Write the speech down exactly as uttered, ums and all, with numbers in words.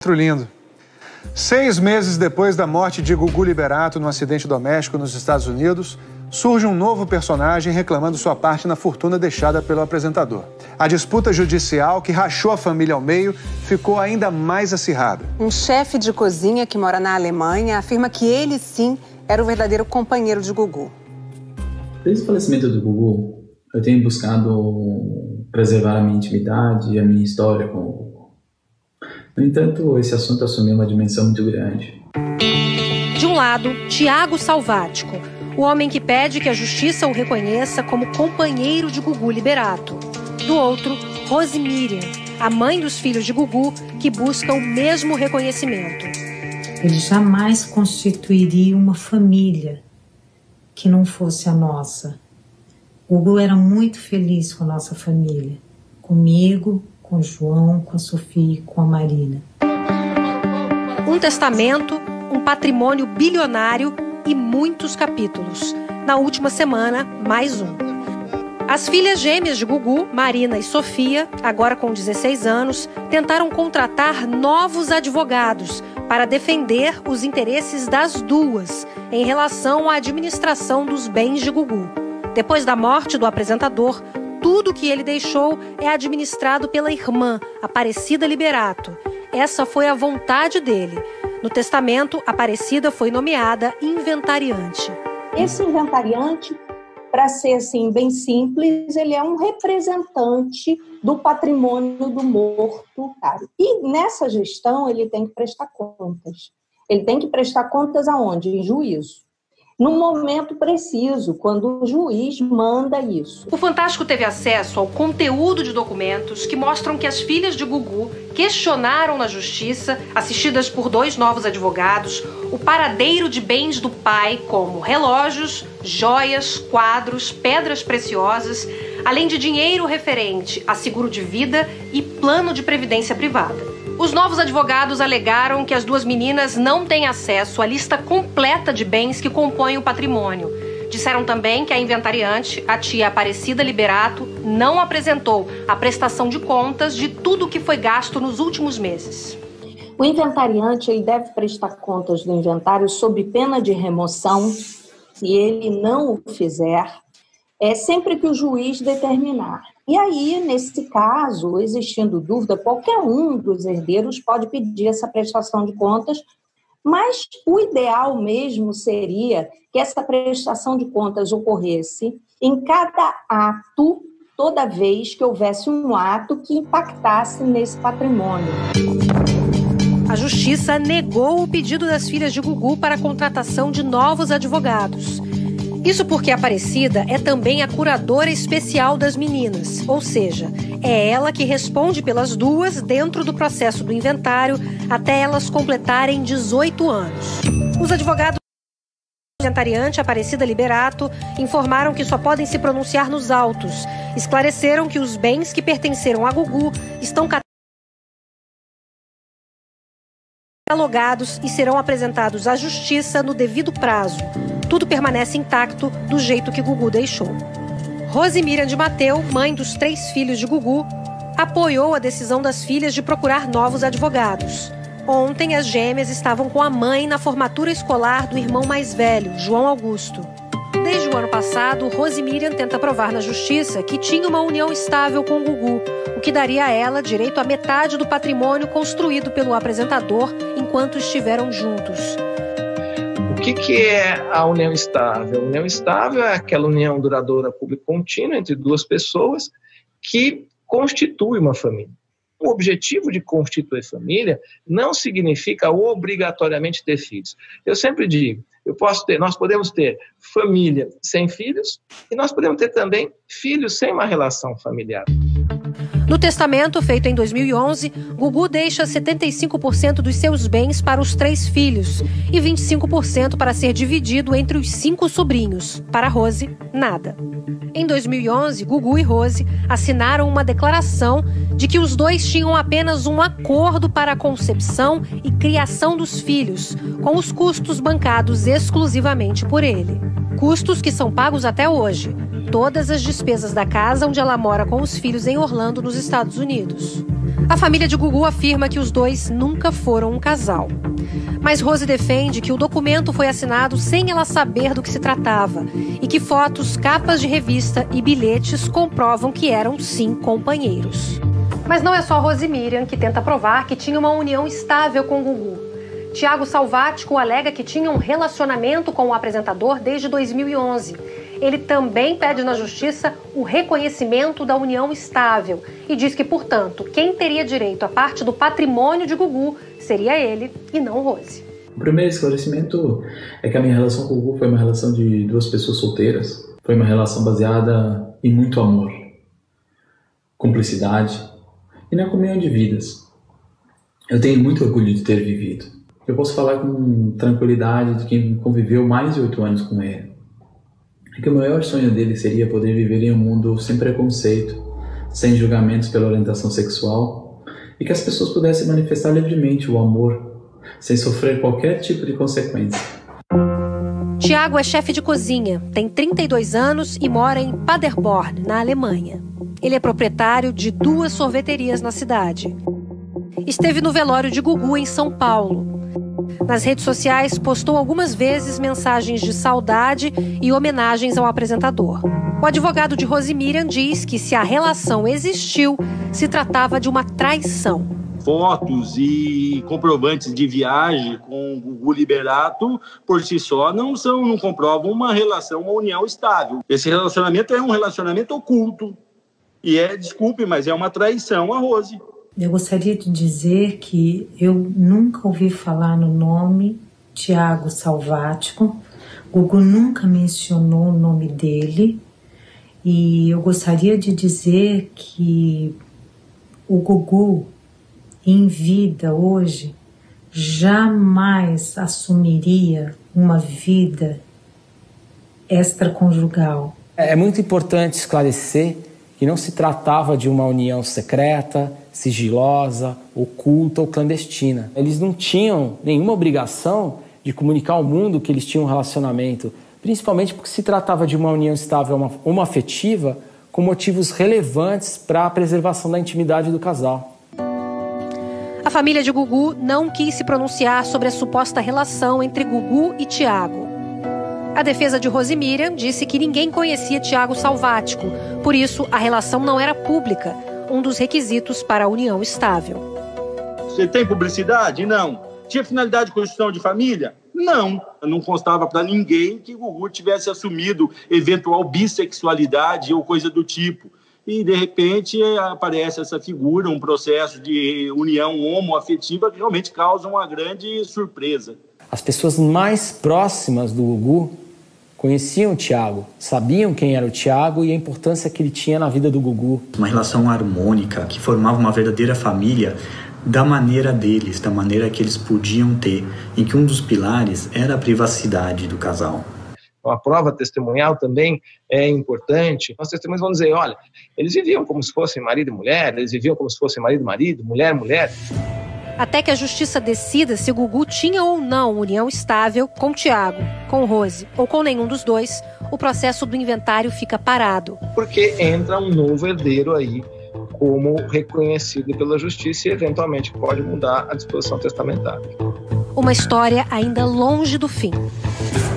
Registro lindo. Seis meses depois da morte de Gugu Liberato no acidente doméstico nos Estados Unidos, surge um novo personagem reclamando sua parte na fortuna deixada pelo apresentador. A disputa judicial que rachou a família ao meio ficou ainda mais acirrada. Um chefe de cozinha que mora na Alemanha afirma que ele, sim, era o verdadeiro companheiro de Gugu. Desde o falecimento do Gugu, eu tenho buscado preservar a minha intimidade e a minha história com o Gugu. No entanto, esse assunto assumiu uma dimensão muito grande. De um lado, Tiago Salvático, o homem que pede que a justiça o reconheça como companheiro de Gugu Liberato. Do outro, Rose Miriam, a mãe dos filhos de Gugu, que busca o mesmo reconhecimento. Ele jamais constituiria uma família que não fosse a nossa. Gugu era muito feliz com a nossa família, comigo, com o João, com a Sofia e com a Marina. Um testamento, um patrimônio bilionário e muitos capítulos. Na última semana, mais um. As filhas gêmeas de Gugu, Marina e Sofia, agora com dezesseis anos, tentaram contratar novos advogados para defender os interesses das duas em relação à administração dos bens de Gugu. Depois da morte do apresentador, tudo que ele deixou é administrado pela irmã, Aparecida Liberato. Essa foi a vontade dele. No testamento, Aparecida foi nomeada inventariante. Esse inventariante, para ser assim bem simples, ele é um representante do patrimônio do morto. E nessa gestão ele tem que prestar contas. Ele tem que prestar contas aonde? Em juízo. No momento preciso, quando o juiz manda isso. O Fantástico teve acesso ao conteúdo de documentos que mostram que as filhas de Gugu questionaram na justiça, assistidas por dois novos advogados, o paradeiro de bens do pai, como relógios, joias, quadros, pedras preciosas, além de dinheiro referente a seguro de vida e plano de previdência privada. Os novos advogados alegaram que as duas meninas não têm acesso à lista completa de bens que compõem o patrimônio. Disseram também que a inventariante, a tia Aparecida Liberato, não apresentou a prestação de contas de tudo que foi gasto nos últimos meses. O inventariante ele deve prestar contas do inventário sob pena de remoção, se ele não o fizer, é sempre que o juiz determinar. E aí, nesse caso, existindo dúvida, qualquer um dos herdeiros pode pedir essa prestação de contas, mas o ideal mesmo seria que essa prestação de contas ocorresse em cada ato, toda vez que houvesse um ato que impactasse nesse patrimônio. A Justiça negou o pedido das filhas de Gugu para a contratação de novos advogados. Isso porque a Aparecida é também a curadora especial das meninas, ou seja, é ela que responde pelas duas dentro do processo do inventário até elas completarem dezoito anos. Os advogados do inventariante Aparecida Liberato informaram que só podem se pronunciar nos autos. Esclareceram que os bens que pertenceram a Gugu estão catalogados e serão apresentados à Justiça no devido prazo. Tudo permanece intacto do jeito que Gugu deixou. Rose Miriam de Mateu, mãe dos três filhos de Gugu, apoiou a decisão das filhas de procurar novos advogados. Ontem, as gêmeas estavam com a mãe na formatura escolar do irmão mais velho, João Augusto. Desde o ano passado, Rose Miriam tenta provar na justiça que tinha uma união estável com Gugu, o que daria a ela direito à metade do patrimônio construído pelo apresentador enquanto estiveram juntos. O que, que é a união estável? A união estável é aquela união duradoura público-contínua entre duas pessoas que constitui uma família. O objetivo de constituir família não significa obrigatoriamente ter filhos. Eu sempre digo, eu posso ter, nós podemos ter família sem filhos e nós podemos ter também filhos sem uma relação familiar. No testamento feito em dois mil e onze, Gugu deixa setenta e cinco por cento dos seus bens para os três filhos e vinte e cinco por cento para ser dividido entre os cinco sobrinhos. Para Rose, nada. Em dois mil e onze, Gugu e Rose assinaram uma declaração de que os dois tinham apenas um acordo para a concepção e criação dos filhos, com os custos bancados exclusivamente por ele. Custos que são pagos até hoje. Todas as despesas da casa onde ela mora com os filhos em Orlando, nos Estados Unidos. A família de Gugu afirma que os dois nunca foram um casal. Mas Rose defende que o documento foi assinado sem ela saber do que se tratava e que fotos, capas de revista e bilhetes comprovam que eram, sim, companheiros. Mas não é só Rose Miriam que tenta provar que tinha uma união estável com Gugu. Tiago Salvático alega que tinha um relacionamento com o apresentador desde dois mil e onze. Ele também pede na justiça o reconhecimento da união estável e diz que, portanto, quem teria direito à parte do patrimônio de Gugu seria ele e não Rose. O primeiro esclarecimento é que a minha relação com o Gugu foi uma relação de duas pessoas solteiras. Foi uma relação baseada em muito amor, cumplicidade e na comunhão de vidas. Eu tenho muito orgulho de ter vivido. Eu posso falar com tranquilidade de quem conviveu mais de oito anos com ele. É que o maior sonho dele seria poder viver em um mundo sem preconceito, sem julgamentos pela orientação sexual e que as pessoas pudessem manifestar livremente o amor, sem sofrer qualquer tipo de consequência. Tiago é chefe de cozinha, tem trinta e dois anos e mora em Paderborn, na Alemanha. Ele é proprietário de duas sorveterias na cidade. Esteve no velório de Gugu em São Paulo. Nas redes sociais, postou algumas vezes mensagens de saudade e homenagens ao apresentador. O advogado de Rose Miriam diz que se a relação existiu, se tratava de uma traição. Fotos e comprovantes de viagem com o Gugu Liberato, por si só, não, são, não comprovam uma relação, uma união estável. Esse relacionamento é um relacionamento oculto. E é, desculpe, mas é uma traição a Rose. Eu gostaria de dizer que eu nunca ouvi falar no nome Tiago Salvático. Gugu nunca mencionou o nome dele. E eu gostaria de dizer que o Gugu, em vida hoje, jamais assumiria uma vida extraconjugal. É muito importante esclarecer que não se tratava de uma união secreta, sigilosa, oculta ou clandestina. Eles não tinham nenhuma obrigação de comunicar ao mundo que eles tinham um relacionamento, principalmente porque se tratava de uma união estável, uma, uma afetiva, com motivos relevantes para a preservação da intimidade do casal. A família de Gugu não quis se pronunciar sobre a suposta relação entre Gugu e Tiago. A defesa de Rose Miriam disse que ninguém conhecia Tiago Salvático, por isso a relação não era pública, um dos requisitos para a união estável. Você tem publicidade? Não. Tinha finalidade de constituição de família? Não. Não constava para ninguém que Gugu tivesse assumido eventual bissexualidade ou coisa do tipo. E, de repente, aparece essa figura, um processo de união homoafetiva que realmente causa uma grande surpresa. As pessoas mais próximas do Gugu conheciam o Tiago, sabiam quem era o Tiago e a importância que ele tinha na vida do Gugu. Uma relação harmônica que formava uma verdadeira família da maneira deles, da maneira que eles podiam ter, em que um dos pilares era a privacidade do casal. A prova testemunhal também é importante. As testemunhas vão dizer, olha, eles viviam como se fossem marido e mulher, eles viviam como se fossem marido e marido, mulher e mulher. Até que a justiça decida se Gugu tinha ou não união estável com Tiago, com Rose ou com nenhum dos dois, o processo do inventário fica parado. Porque entra um novo herdeiro aí, como reconhecido pela justiça e eventualmente pode mudar a disposição testamentária. Uma história ainda longe do fim.